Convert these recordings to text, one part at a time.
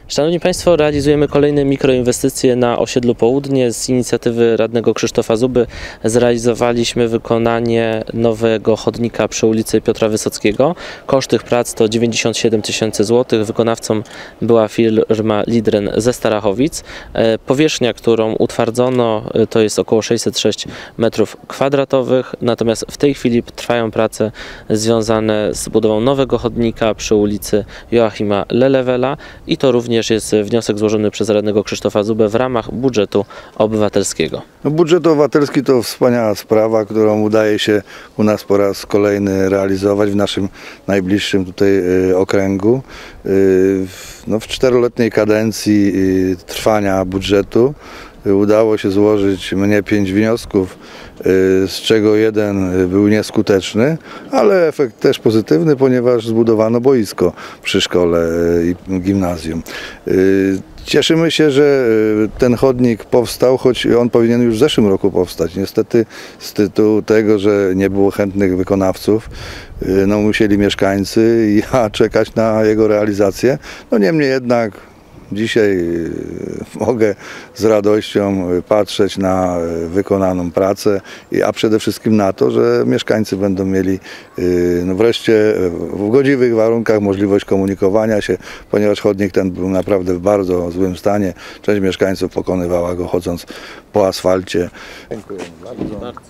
Szanowni Państwo, realizujemy kolejne mikroinwestycje na osiedlu Południe. Z inicjatywy radnego Krzysztofa Zuby zrealizowaliśmy wykonanie nowego chodnika przy ulicy Piotra Wysockiego. Koszt tych prac to 97 000 złotych. Wykonawcą była firma Lidren ze Starachowic. Powierzchnia, którą utwardzono, to jest około 606 m², natomiast w tej chwili trwają prace związane z budową nowego chodnika przy ulicy Joachima Lelewela i to również jest wniosek złożony przez radnego Krzysztofa Zubę w ramach budżetu obywatelskiego. Budżet obywatelski to wspaniała sprawa, którą udaje się u nas po raz kolejny realizować w naszym najbliższym tutaj okręgu. W 4-letniej kadencji trwania budżetu udało się złożyć mnie 5 wniosków, z czego jeden był nieskuteczny, ale efekt też pozytywny, ponieważ zbudowano boisko przy szkole i gimnazjum. Cieszymy się, że ten chodnik powstał, choć on powinien już w zeszłym roku powstać. Niestety z tytułu tego, że nie było chętnych wykonawców, musieli mieszkańcy i ja czekać na jego realizację. Niemniej jednak dzisiaj mogę z radością patrzeć na wykonaną pracę, a przede wszystkim na to, że mieszkańcy będą mieli wreszcie w godziwych warunkach możliwość komunikowania się, ponieważ chodnik ten był naprawdę w bardzo złym stanie. Część mieszkańców pokonywała go chodząc po asfalcie. Dziękuję bardzo.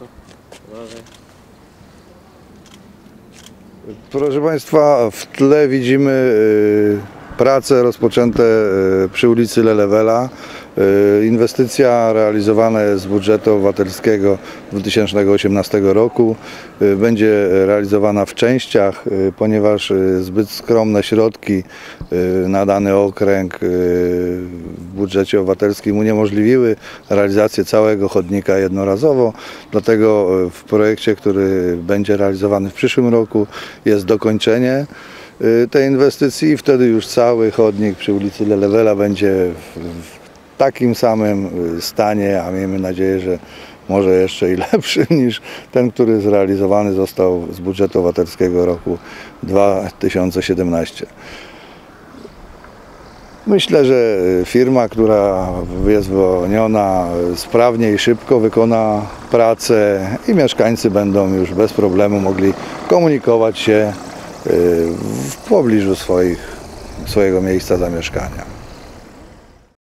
Proszę Państwa, w tle widzimy prace rozpoczęte przy ulicy Lelewela. Inwestycja realizowana jest z budżetu obywatelskiego 2018 roku. Będzie realizowana w częściach, ponieważ zbyt skromne środki na dany okręg w budżecie obywatelskim uniemożliwiły realizację całego chodnika jednorazowo. Dlatego w projekcie, który będzie realizowany w przyszłym roku, jest dokończenie tej inwestycji i wtedy już cały chodnik przy ulicy Lelewela będzie w takim samym stanie, a miejmy nadzieję, że może jeszcze i lepszym niż ten, który zrealizowany został z budżetu obywatelskiego roku 2017. Myślę, że firma, która jest wyłoniona, sprawnie i szybko wykona pracę i mieszkańcy będą już bez problemu mogli komunikować się w pobliżu swojego miejsca zamieszkania.